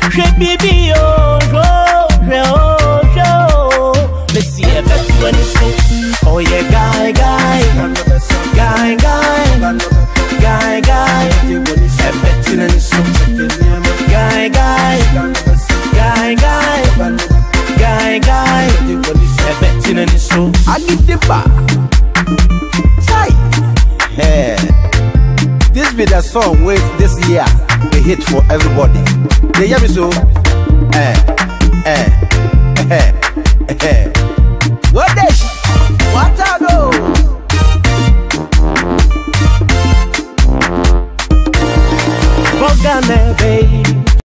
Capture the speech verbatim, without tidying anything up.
She baby oh oh oh oh. Let's see if that's when it's so. Oh yeah, guy guy, guy guy, guy guy. I bet you it's so. Guy guy, guy guy, guy guy. I bet you it's so. I need the bar. Hey, this be the song with this year the hit for everybody. They hear me so. Eh, eh, eh, eh.